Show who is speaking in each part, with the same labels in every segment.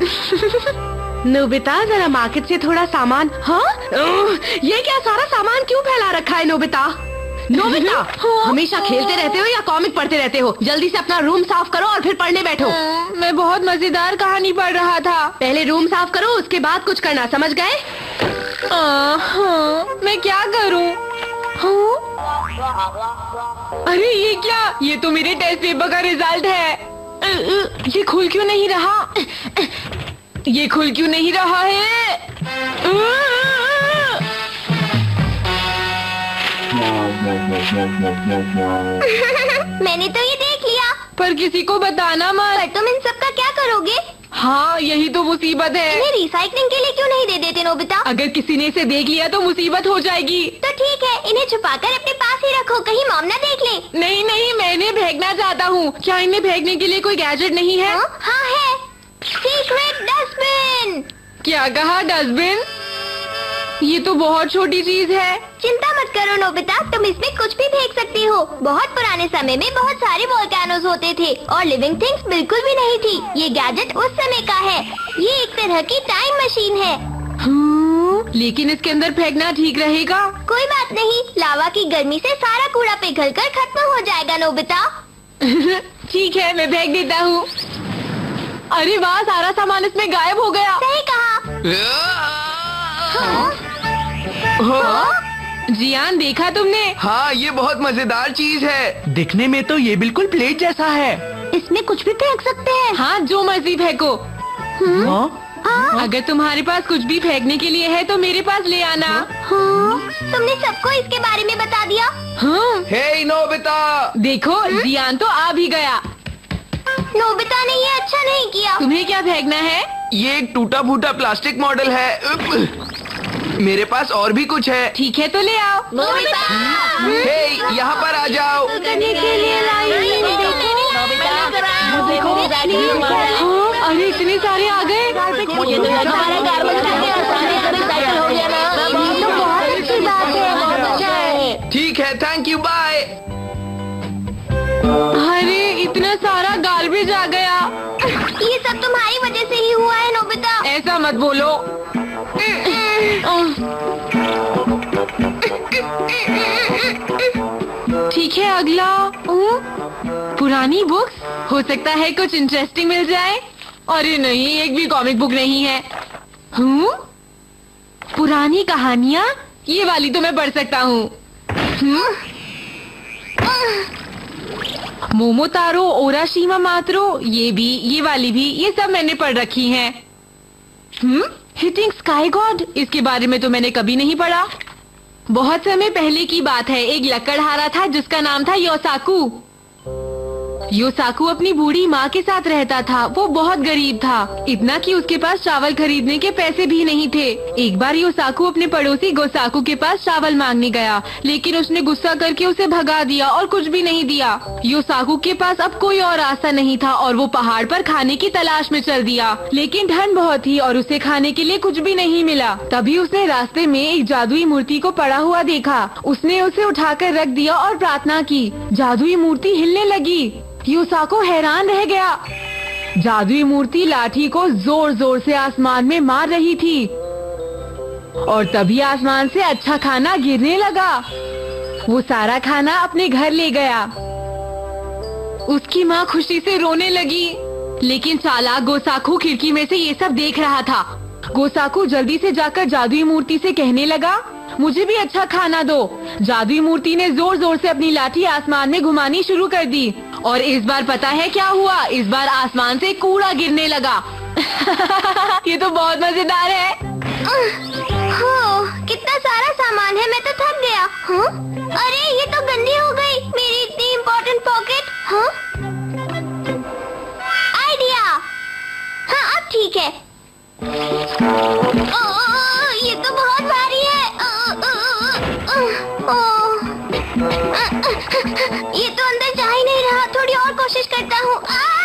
Speaker 1: Nobita जरा market से थोड़ा सामान। हाँ ये क्या सारा सामान क्यों फैला रखा है नोबिता? नोबिता हमेशा खेलते रहते हो या कॉमिक पढ़ते रहते हो? जल्दी से अपना रूम साफ करो और फिर पढ़ने बैठो।
Speaker 2: मैं बहुत मजेदार कहानी पढ़ रहा था।
Speaker 1: पहले रूम साफ करो उसके बाद कुछ करना, समझ गए?
Speaker 2: मैं क्या करूं? अरे ये क्या? ये तो मेरे टेस्ट पेपर का रिजल्ट है। ये खुल क्यों नहीं रहा? ये खुल क्यों नहीं रहा है?
Speaker 3: मैंने तो ये देख लिया।
Speaker 2: पर किसी को बताना मत।
Speaker 3: पर तुम इन सब का क्या करोगे?
Speaker 2: हाँ यही तो मुसीबत है।
Speaker 3: इन्हें रिसाइकलिंग के लिए क्यों नहीं दे देते नोबिता?
Speaker 2: अगर किसी ने इसे देख लिया तो मुसीबत हो जाएगी।
Speaker 3: तो ठीक है, इन्हें छुपाकर अपने पास ही रखो, कहीं मॉम ना देख ले।
Speaker 2: नहीं नहीं, मैं इन्हें फेंकना चाहता हूँ। क्या इन्हें फेंकने के लिए कोई गैजेट नहीं है?
Speaker 3: हाँ है, सीक्रेट डस्टबिन।
Speaker 2: क्या कहा? डस्टबिन? ये तो बहुत छोटी चीज है।
Speaker 3: चिंता मत करो नोबिता, तुम इसमें कुछ भी फेंक सकती हो। बहुत पुराने समय में बहुत सारे वोल्केनोज होते थे और लिविंग थिंग्स बिल्कुल भी नहीं थी। ये गैजेट उस समय का है। ये एक तरह की टाइम मशीन है।
Speaker 2: लेकिन इसके अंदर फेंकना ठीक रहेगा?
Speaker 3: कोई बात नहीं, लावा की गर्मी से सारा कूड़ा पिघलकर खत्म हो जाएगा नोबिता।
Speaker 2: ठीक है, मैं फेंक देता हूँ। अरे वाह, सारा सामान इसमें गायब हो गया।
Speaker 3: सही कहा।
Speaker 2: जियान, देखा तुमने?
Speaker 4: हाँ, ये बहुत मजेदार चीज है। दिखने में तो ये बिल्कुल प्लेट जैसा है।
Speaker 3: इसमें कुछ भी फेंक सकते हैं।
Speaker 2: हाँ, जो मर्जी फेंको। अगर तुम्हारे पास कुछ भी फेंकने के लिए है तो मेरे पास ले आना।
Speaker 3: तुमने सबको इसके बारे में बता दिया?
Speaker 4: हे नोबिता,
Speaker 2: देखो जियान तो आ भी गया।
Speaker 3: नोबिता ने ये अच्छा नहीं किया।
Speaker 2: तुम्हें क्या फेंकना है?
Speaker 4: ये एक टूटा फूटा प्लास्टिक मॉडल है। मेरे पास और भी कुछ है।
Speaker 2: ठीक है तो ले आओ।
Speaker 3: नोबिता,
Speaker 4: हे, यहाँ पर आ जाओ।
Speaker 3: करने के लिए
Speaker 2: अरे इतने सारे आ गए।
Speaker 3: मुझे तो लगा बहुत अच्छी बात है, बहुत अच्छा है।
Speaker 4: ठीक है, थैंक यू, बाय।
Speaker 2: अरे इतना सारा गार्बेज आ गया।
Speaker 3: ये सब तुम्हारी वजह से ही हुआ है नोबिता।
Speaker 2: ऐसा मत बोलो। ठीक है, अगला। पुरानी बुक्स, हो सकता है कुछ इंटरेस्टिंग मिल जाए। अरे नहीं, एक भी कॉमिक बुक नहीं है। पुरानी कहानियाँ, ये वाली तो मैं पढ़ सकता हूँ। मोमोतारो ओराशिमा मात्रो, ये भी, ये वाली भी, ये सब मैंने पढ़ रखी हैं। हिटिंग स्काई गॉड, इसके बारे में तो मैंने कभी नहीं पढ़ा। बहुत समय पहले की बात है, एक लकड़हारा था जिसका नाम था योसाकू। योसाकू अपनी बूढ़ी माँ के साथ रहता था। वो बहुत गरीब था, इतना कि उसके पास चावल खरीदने के पैसे भी नहीं थे। एक बार योसाकू अपने पड़ोसी गोसाकू के पास चावल मांगने गया, लेकिन उसने गुस्सा करके उसे भगा दिया और कुछ भी नहीं दिया। योसाकू के पास अब कोई और रास्ता नहीं था और वो पहाड़ पर खाने की तलाश में चल दिया। लेकिन ठंड बहुत थी और उसे खाने के लिए कुछ भी नहीं मिला। तभी उसने रास्ते में एक जादुई मूर्ति को पड़ा हुआ देखा। उसने उसे उठाकर रख दिया और प्रार्थना की। जादुई मूर्ति हिलने लगी। योसाकू हैरान रह गया। जादुई मूर्ति लाठी को जोर जोर से आसमान में मार रही थी और तभी आसमान से अच्छा खाना गिरने लगा। वो सारा खाना अपने घर ले गया। उसकी माँ खुशी से रोने लगी, लेकिन चालाक गोसाकू खिड़की में से ये सब देख रहा था। गोसाकू जल्दी से जाकर जादुई मूर्ति से कहने लगा, मुझे भी अच्छा खाना दो। जादुई मूर्ति ने जोर जोर से अपनी लाठी आसमान में घुमानी शुरू कर दी और इस बार पता है क्या हुआ? इस बार आसमान से कूड़ा गिरने लगा। ये तो बहुत मजेदार है।
Speaker 3: कितना सारा सामान है, मैं तो थक गया। अरे ये तो गंदी हो गई, मेरी इतनी इम्पोर्टेंट पॉकेट। आइडिया। हाँ अब ठीक है। ये तो बहुत भारी है। ये तो अंदर जा ही नहीं रहा, थोड़ी और कोशिश करता हूँ।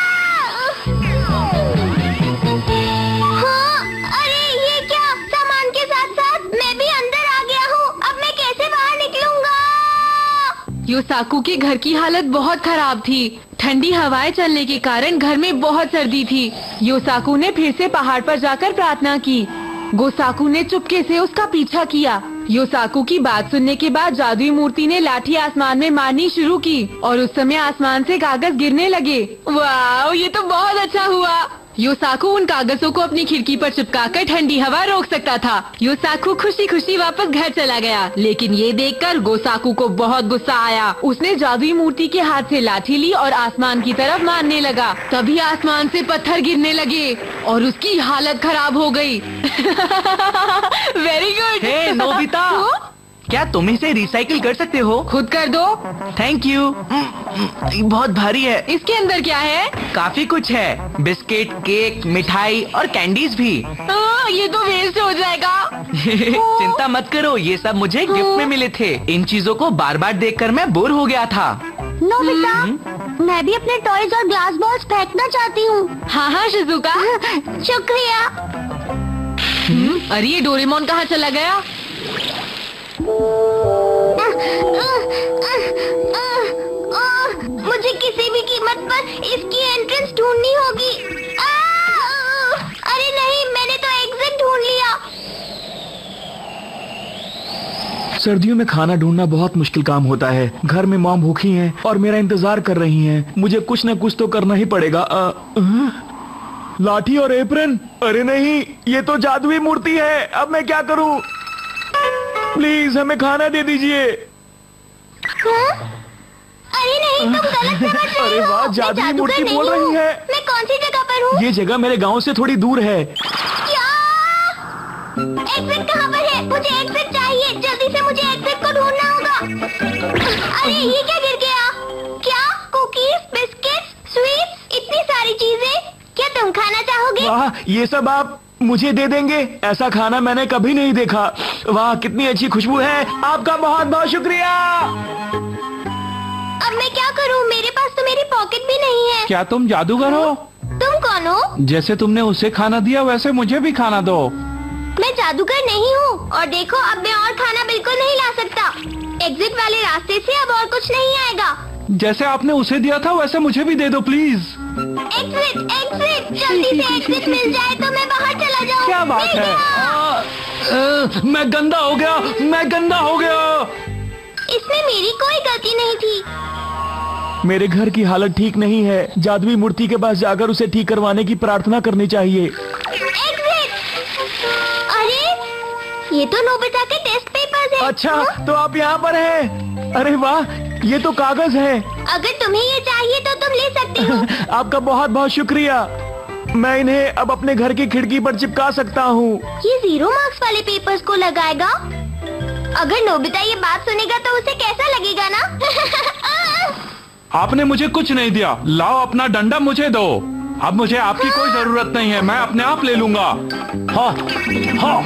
Speaker 3: हाँ, अरे ये क्या, सामान के साथ साथ मैं भी अंदर आ गया हूँ। अब मैं कैसे बाहर निकलूंगा?
Speaker 2: योसाकू के घर की हालत बहुत खराब थी। ठंडी हवाएं चलने के कारण घर में बहुत सर्दी थी। योसाकू ने फिर से पहाड़ पर जाकर प्रार्थना की। गोसाकू ने चुपके से उसका पीछा किया। योसाकू की बात सुनने के बाद जादुई मूर्ति ने लाठी आसमान में मारनी शुरू की और उस समय आसमान से कागज गिरने लगे। वाह, ये तो बहुत अच्छा हुआ। योसाकू उन कागजों को अपनी खिड़की पर चिपकाकर ठंडी हवा रोक सकता था। योसाकू खुशी खुशी वापस घर चला गया, लेकिन ये देखकर गोसाकू को बहुत गुस्सा आया। उसने जादुई मूर्ति के हाथ से लाठी ली और आसमान की तरफ मारने लगा। तभी आसमान से पत्थर गिरने लगे और उसकी हालत खराब हो गई। Very good.
Speaker 4: हे नोबिता, क्या तुम इसे रिसाइकिल कर सकते हो?
Speaker 2: खुद कर दो।
Speaker 4: Thank you. बहुत भारी है।
Speaker 2: इसके अंदर क्या है?
Speaker 4: काफी कुछ है, बिस्किट, केक, मिठाई और कैंडीज भी।
Speaker 2: ये तो वेस्ट हो जाएगा।
Speaker 4: चिंता मत करो, ये सब मुझे गिफ्ट में मिले थे। इन चीजों को बार बार देखकर मैं बोर हो गया था।
Speaker 3: नोबिता, मैं भी अपने टॉयज और ग्लास बॉल्स फेंकना चाहती हूँ।
Speaker 2: हाँ हाँ शिजुका।
Speaker 3: शुक्रिया।
Speaker 2: अरे ये डोरेमोन कहाँ चला गया?
Speaker 3: मुझे किसी भी कीमत पर इसकी एंट्रेंस ढूंढनी होगी। अरे नहीं, मैंने तो एग्जिट ढूंढ लिया।
Speaker 5: सर्दियों में खाना ढूंढना बहुत मुश्किल काम होता है। घर में मॉम भूखी हैं और मेरा इंतजार कर रही हैं। मुझे कुछ न कुछ तो करना ही पड़ेगा। लाठी और एप्रन? अरे नहीं, ये तो जादुई मूर्ति है। अब मैं क्या करूं? प्लीज हमें खाना दे दीजिए।
Speaker 3: अरे नहीं, तुम गलत समझ रहे हो।
Speaker 5: अरे वाह, जादुई मूर्ति बोल रही है।
Speaker 3: मैं कौन सी जगह पर हूँ?
Speaker 5: ये जगह मेरे गांव से थोड़ी दूर है।
Speaker 3: क्या? एग्जिट कहाँ पर है? मुझे एग्जिट चाहिए। जल्दी से मुझे एग्जिट को ढूंढना होगा। अरे ये क्या गिर गया? क्या? कुकीज, बिस्किट्स, स्वीट्स, इतनी सारी चीजें। क्या तुम खाना चाहोगे?
Speaker 5: वाह, ये सब आप मुझे दे देंगे? ऐसा खाना मैंने कभी नहीं देखा। वाह, कितनी अच्छी खुशबू है। आपका बहुत बहुत शुक्रिया।
Speaker 3: अब मैं क्या करूं? मेरे पास तो मेरी पॉकेट भी नहीं है।
Speaker 6: क्या तुम जादूगर हो?
Speaker 3: तुम कौन हो?
Speaker 6: जैसे तुमने उसे खाना दिया वैसे मुझे भी खाना दो।
Speaker 3: मैं जादूगर नहीं हूँ। और देखो, अब मैं और खाना बिल्कुल नहीं ला सकता। एग्जिट वाले रास्ते से अब और कुछ नहीं आएगा।
Speaker 6: जैसे आपने उसे दिया था वैसे मुझे भी दे दो प्लीज।
Speaker 3: एग्जिट, एग्जिट, जल्दी से एग्जिट मिल जाए तो मैं बाहर चला जाऊँ।
Speaker 6: क्या बात है?
Speaker 5: मैं गंदा हो गया, मैं गंदा हो गया।
Speaker 3: इसमें मेरी कोई गलती नहीं थी।
Speaker 5: मेरे घर की हालत ठीक नहीं है। जादुई मूर्ति के पास जाकर उसे ठीक करवाने की प्रार्थना करनी चाहिए।
Speaker 3: एग्जिट! अरे ये तो नोबिता के टेस्ट पेपर्स हैं।
Speaker 5: अच्छा, तो आप यहाँ पर हैं? अरे वाह, ये तो कागज है।
Speaker 3: अगर तुम्हें ये चाहिए तो तुम ले सकती हो।
Speaker 5: आपका बहुत बहुत शुक्रिया। मैं इन्हें अब अपने घर की खिड़की पर चिपका सकता हूँ।
Speaker 3: ये 0 मार्क्स वाले पेपर्स को लगाएगा? अगर नोबिता ये बात सुनेगा तो उसे कैसा लगेगा ना?
Speaker 6: आपने मुझे कुछ नहीं दिया। लाओ अपना डंडा मुझे दो। अब मुझे आपकी कोई जरूरत नहीं है, मैं अपने आप ले लूंगा। हाँ, हाँ,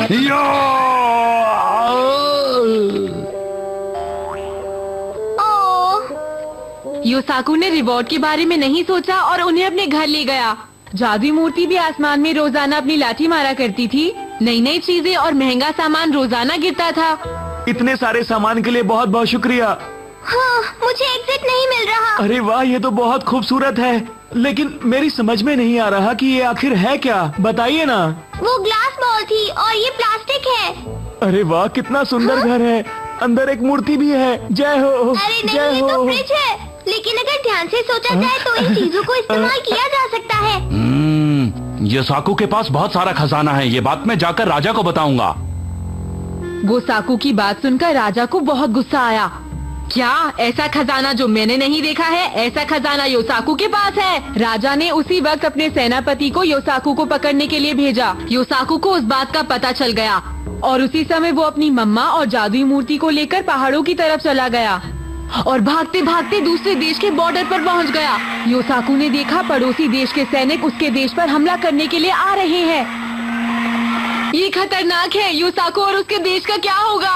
Speaker 2: योसाकू ने रिवॉर्ड के बारे में नहीं सोचा और उन्हें अपने घर ले गया। जादुई मूर्ति भी आसमान में रोजाना अपनी लाठी मारा करती थी। नई नई चीजें और महंगा सामान रोजाना गिरता था।
Speaker 5: इतने सारे सामान के लिए बहुत बहुत शुक्रिया।
Speaker 3: हाँ, मुझे एग्जिट नहीं मिल रहा।
Speaker 5: अरे वाह, ये तो बहुत खूबसूरत है, लेकिन मेरी समझ में नहीं आ रहा कि ये आखिर है क्या। बताइए ना।
Speaker 3: वो ग्लास बॉल थी और ये प्लास्टिक है।
Speaker 5: अरे वाह, कितना सुंदर घर है। अंदर एक मूर्ति भी है। जय हो।
Speaker 3: अरे नहीं, ये तो फ्रिज है। लेकिन अगर ध्यान से सोचा जाए तो इन चीजों को इस्तेमाल किया जा सकता है।
Speaker 6: योसाकू के पास बहुत सारा खजाना है। ये बात मैं जाकर राजा को बताऊंगा।
Speaker 2: गोसाकू की बात सुनकर राजा को बहुत गुस्सा आया। क्या ऐसा खजाना जो मैंने नहीं देखा है? ऐसा खजाना योसाकू के पास है। राजा ने उसी वक्त अपने सेनापति को योसाकू को पकड़ने के लिए भेजा। योसाकू को उस बात का पता चल गया और उसी समय वो अपनी मम्मा और जादुई मूर्ति को लेकर पहाड़ों की तरफ चला गया और भागते भागते दूसरे देश के बॉर्डर पर पहुंच गया। योसाकू ने देखा पड़ोसी देश के सैनिक उसके देश पर हमला करने के लिए आ रहे हैं। ये खतरनाक है। योसाकू और उसके देश का क्या होगा?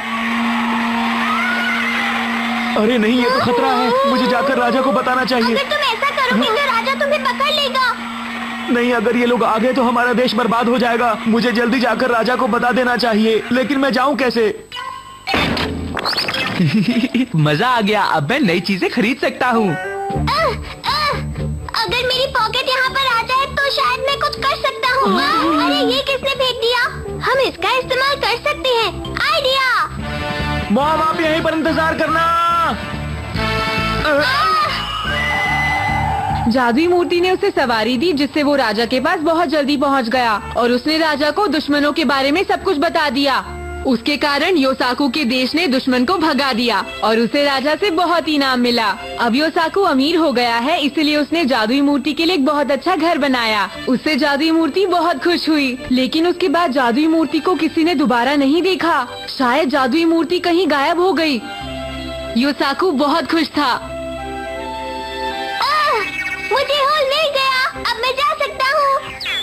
Speaker 5: अरे नहीं, ये तो खतरा है। मुझे जाकर राजा को बताना चाहिए।
Speaker 3: अगर तुम ऐसा करोगे तो राजा तुम्हें पकड़ लेगा।
Speaker 5: नहीं, अगर ये लोग आ गए तो हमारा देश बर्बाद हो जाएगा। मुझे जल्दी जाकर राजा को बता देना चाहिए, लेकिन मैं जाऊं कैसे?
Speaker 4: मजा आ गया। अब मैं नई चीजें खरीद सकता हूँ।
Speaker 3: अगर मेरी पॉकेट यहाँ पर आ जाए तो शायद मैं कुछ कर सकता हूँ। अरे ये किसने फेंक दिया? हम इसका इस्तेमाल कर सकते हैं। आइडिया।
Speaker 5: मॉम आप यहीं पर इंतजार करना।
Speaker 2: जादुई मूर्ति ने उसे सवारी दी जिससे वो राजा के पास बहुत जल्दी पहुंच गया और उसने राजा को दुश्मनों के बारे में सब कुछ बता दिया। उसके कारण योसाकू के देश ने दुश्मन को भगा दिया और उसे राजा से बहुत इनाम मिला। अब योसाकू अमीर हो गया है, इसलिए उसने जादुई मूर्ति के लिए एक बहुत अच्छा घर बनाया। उससे जादुई मूर्ति बहुत खुश हुई, लेकिन उसके बाद जादुई मूर्ति को किसी ने दोबारा नहीं देखा। शायद जादुई मूर्ति कहीं गायब हो गई। योसाकू बहुत खुश था।
Speaker 3: मुझे होल मिल गया, अब मैं जा सकता हूँ।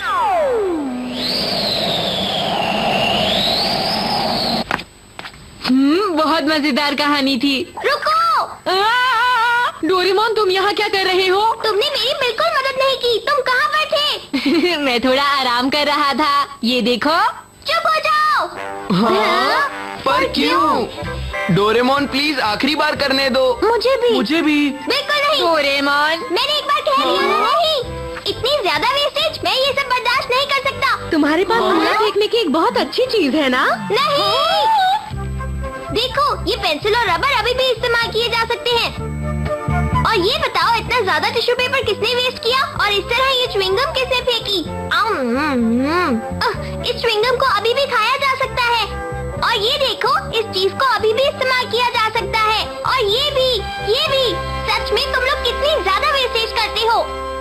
Speaker 2: बहुत मजेदार कहानी थी।
Speaker 3: रुको!
Speaker 2: डोरेमोन तुम यहाँ क्या कर रहे हो?
Speaker 3: तुमने मेरी बिल्कुल मदद नहीं की। तुम कहाँ पर थे?
Speaker 2: मैं थोड़ा आराम कर रहा था। ये देखो।
Speaker 3: चुप हो जाओ।
Speaker 4: हाँ? पर क्यों? डोरेमोन प्लीज आखिरी बार करने दो।
Speaker 3: मुझे भी।
Speaker 2: बिल्कुल नहीं। डोरेमोन
Speaker 3: मैंने एक बार कह दिया ना, नहीं। इतनी ज्यादा वेस्टेज मैं ये सब बर्दाश्त नहीं कर सकता।
Speaker 1: तुम्हारे पास कूड़ा फेंकने की एक बहुत अच्छी चीज है ना?
Speaker 3: नहीं। देखो ये पेंसिल और रबर अभी भी इस्तेमाल किए जा सकते हैं। और ये बताओ इतना ज्यादा टिश्यू पेपर किसने वेस्ट किया और इस तरह ये च्युइंगम किसने फेंकी? इस च्युइंगम को अभी भी खाया जा सकता है। और ये देखो इस चीज को अभी भी इस्तेमाल किया जा सकता है। और ये भी। सच में तुम लोग कितनी ज्यादा वेस्टेज करते हो।